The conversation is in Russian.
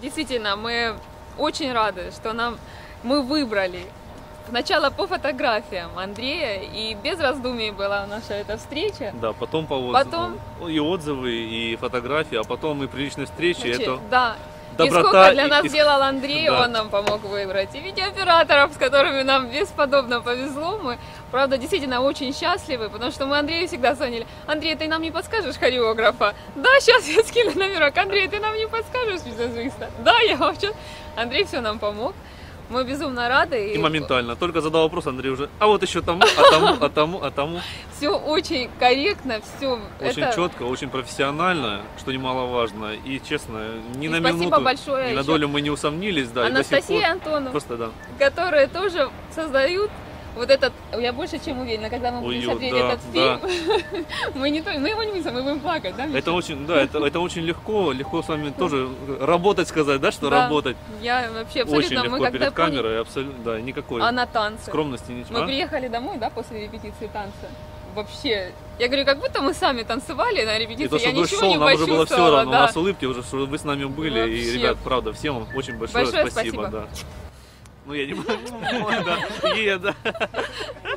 Действительно, мы очень рады, что мы выбрали сначала по фотографиям Андрея, и без раздумий была наша эта встреча. Да, потом по отзывам. И отзывы, и фотографии, а потом и при личной встрече. Это да. доброта. И сколько для нас сделал Андрей, да. Он нам помог выбрать. И видеооператоров, с которыми нам бесподобно повезло. Мы, правда, действительно очень счастливы, потому что мы Андрею всегда звонили. Андрей, ты нам не подскажешь хореографа? Да, сейчас я скину номерок. Андрей, ты нам не подскажешь визажиста? Да, я вообще. Андрей все нам помог. Мы безумно рады. И моментально. Только задал вопрос, Андрей уже, а вот еще тому, а тому. Все очень корректно, все. Очень четко, очень профессионально, что немаловажно. И честно, ни на спасибо минуту, большое ни на долю мы не усомнились. Да, Анастасия и Антонов, просто, да. которые тоже создают вот этот, я больше чем уверена, когда мы будем смотреть этот фильм, мы его не видим, мы будем плакать, да, Миша? Это очень, да, это очень легко с вами тоже работать, сказать, да, что работать. Я вообще абсолютно, очень легко мы перед камерой, абсолютно, да, никакой на танцы. Скромности, ничего. Мы приехали домой, да, после репетиции танца. Вообще, я говорю, как будто мы сами танцевали на репетиции, то, что я ничего не нам уже было все равно, да. у нас улыбки уже, что вы с нами были, вообще. И, ребят, правда, всем вам очень большое спасибо. Да. Ну, я не могу, да.